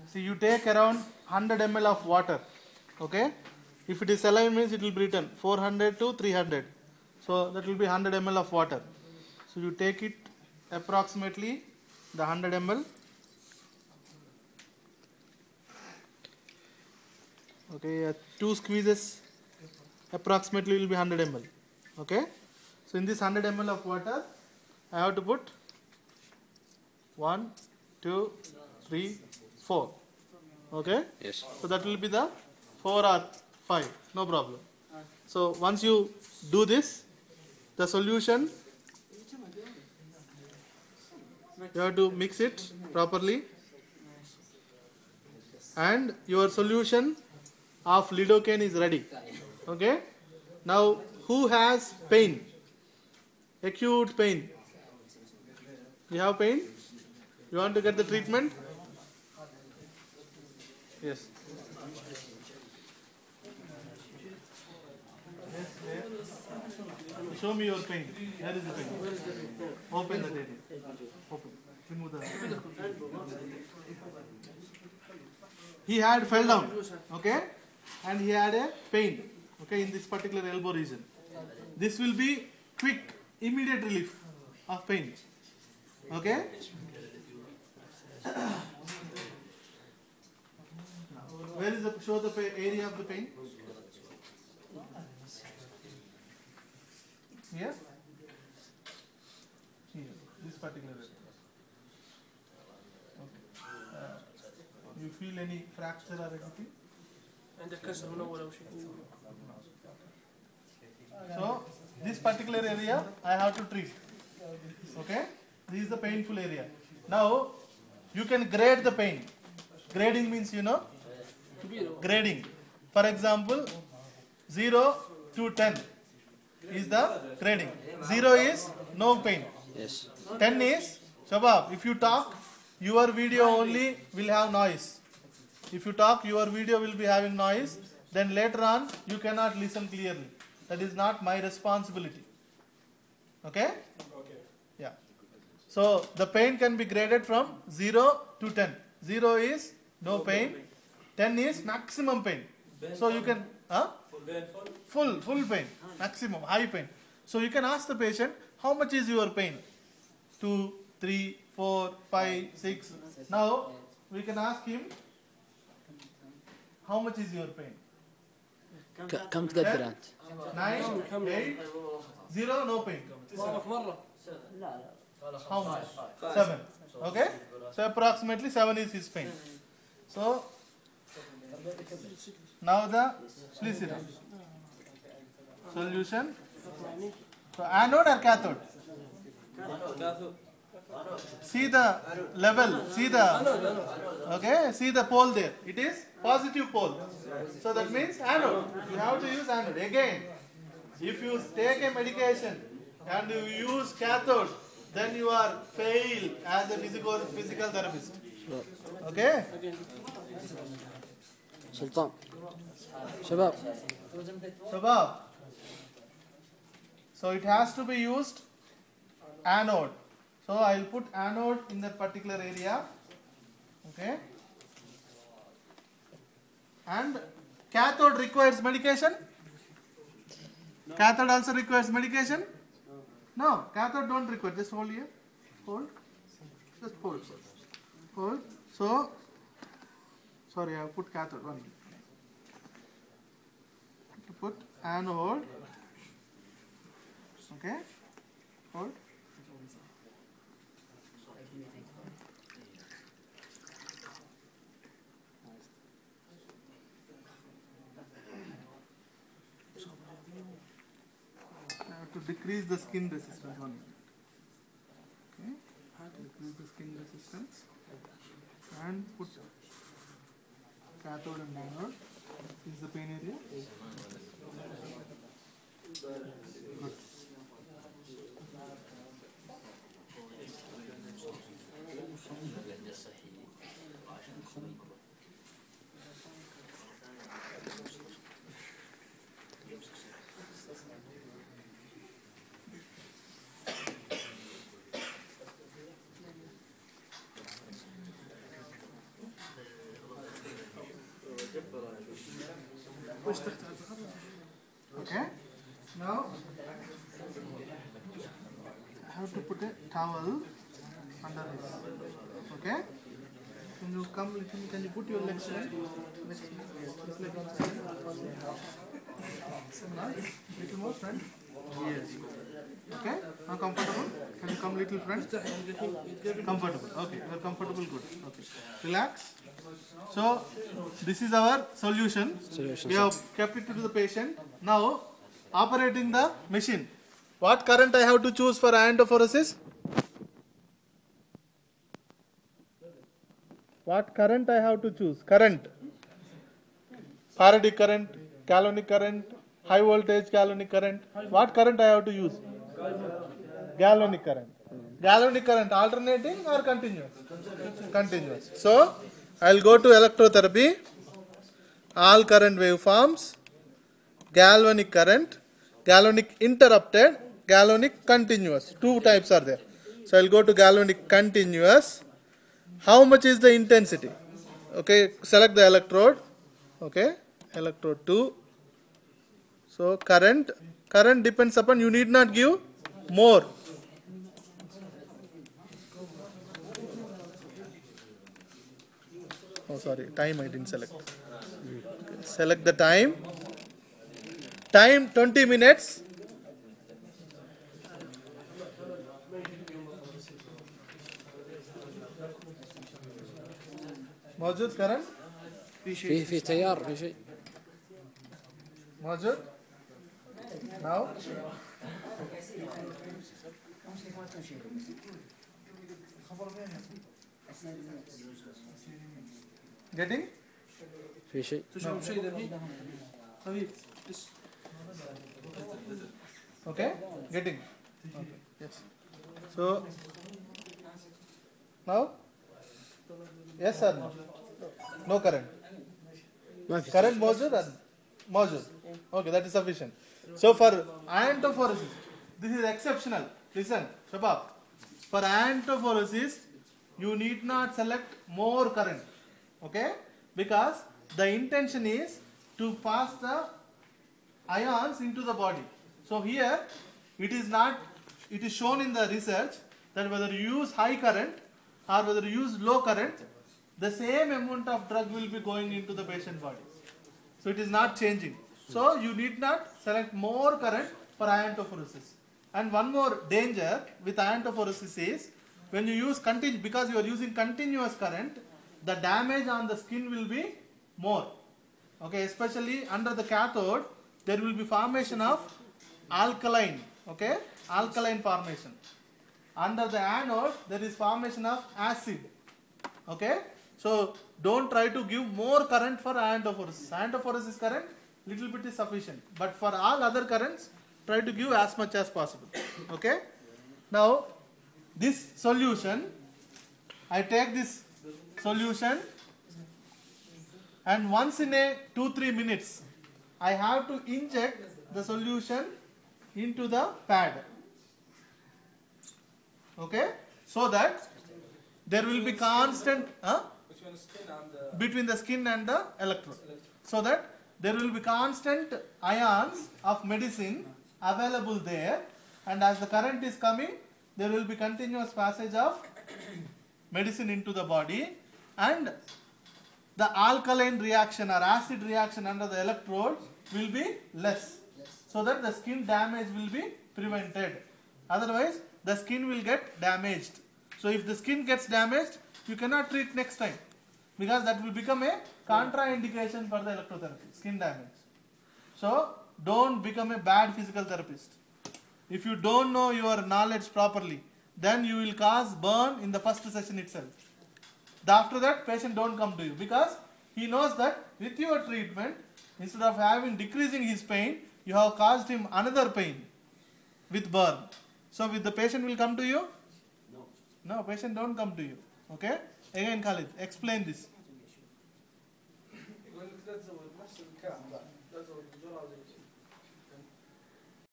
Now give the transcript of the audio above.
See, you take around 100 ml of water. Okay. If it is saline means it will be written 400 to 300. So that will be 100 ml of water. So you take it approximately the 100 ml. Okay, 2 squeezes approximately will be 100 ml. Okay. So in this 100 ml of water, I have to put 1, 2, 3, 4. Okay. Yes. So that will be the 4 or 5. No problem. So once you do this, the solution, you have to mix it properly, and your solution of lidocaine is ready. Okay. Now, who has pain? Acute pain. You have pain? You want to get the treatment? Yes. Show me your pain. Where is the pain? Open the area. Open. Remove the. He had fell down. Okay. And he had a pain. Okay, in this particular elbow region. This will be quick, immediate relief of pain. Okay. Where is the, show the area of the pain? Here? Here, this particular area. Okay. You feel any fracture or anything? So, this particular area I have to treat. Okay? This is the painful area. Now, you can grade the pain. Grading means, you know, grading. For example, 0 to 10 is the grading. 0 is no pain. Yes. 10 is, Shabab, if you talk, your video only will have noise. If you talk, your video will be having noise. Then later on, you cannot listen clearly. That is not my responsibility. Okay? Okay. Yeah. So, the pain can be graded from 0 to 10. 0 is no pain. 10 is maximum pain. So, you can, full pain, maximum, high pain. So, you can ask the patient, how much is your pain? 2, 3, 4, 5, 6. Now, we can ask him, how much is your pain? كم تقدر أنت؟ 9, 8, 0, no pain. How much? 7. Okay? So approximately 7 is his pain. So now please sit down. Solution. So anode or cathode? See the level, see the pole there. It is positive pole. So that means anode. You have to use anode. Again, if you take a medication and you use cathode, then you are failed as a physical therapist. Okay? سلطان شباب. So it has to be used anode. So I will put anode in that particular area. Okay? And cathode requires medication? Cathode also requires medication? No, cathode don't require. Just hold here. Hold. Just hold. Hold. So, sorry, I have put cathode only. Put anode. Okay. Hold. To decrease the skin resistance only. Okay, decrease the skin resistance and put cathode and anode. Is the pain area? Good. Okay. Now I have to put a towel under this. Okay. Can you come? Can you put your legs straight? This leg on side. Little more front. Yes. Okay. Now comfortable. Can you come little front? Comfortable. Okay. You are comfortable. Good. Okay. Relax. So this is our solution. We have kept it to the patient. Now operating the machine. What current I have to choose for iontophoresis? What current I have to choose? Current. Faradic current, galvanic current, high voltage galvanic current. What current I have to use? Galvanic current. Galvanic current alternating or continuous? Continuous. So I will go to electrotherapy. All current waveforms. Galvanic current, galvanic interrupted, galvanic continuous. Two types are there. So I will go to galvanic continuous. How much is the intensity? Okay, select the electrode. Okay, electrode 2. So current depends upon, you need not give more. Oh sorry, time I didn't select. Okay, select the time. Time 20 minutes. موجود current؟ في تيار في شيء موجود؟ Now? Getting? في شيء تشرب شيء ذبي خفيف Okay? Getting? Okay. Yes. So, now? Yes or no? No current. ما في Current موجود or موجود? Okay, that is sufficient. So for iontophoresis, this is exceptional. Listen, Shabab. For iontophoresis, you need not select more current. Okay? Because the intention is to pass the ions into the body. So here, it is shown in the research that whether you use high current or whether you use low current, the same amount of drug will be going into the patient body. So it is not changing. So you need not select more current for iontophoresis. And one more danger with iontophoresis is when you use because you are using continuous current, the damage on the skin will be more. Okay, especially under the cathode, there will be formation of alkaline. Okay, alkaline formation. Under the anode, there is formation of acid. Okay, so don't try to give more current for iontophoresis. Iontophoresis current, little bit is sufficient. But for all other currents, try to give as much as possible. Okay. Now, this solution, I take this solution and once in a 2-3 minutes, I have to inject the solution into the pad. Okay. So that there will be constant between the skin and the electrode. So that there will be constant ions of medicine available there, and as the current is coming, there will be continuous passage of medicine into the body, and the alkaline reaction or acid reaction under the electrode will be less, so that the skin damage will be prevented. Otherwise, the skin will get damaged. So if the skin gets damaged, you cannot treat next time, because that will become a contraindication for the electrotherapy, skin damage. So don't become a bad physical therapist. If you don't know your knowledge properly, then you will cause burn in the first session itself. After that, patient don't come to you, because he knows that with your treatment, instead of decreasing his pain, you have caused him another pain with burn. So with the patient will come to you? No, patient don't come to you. Okay? Again, Khalid, explain this.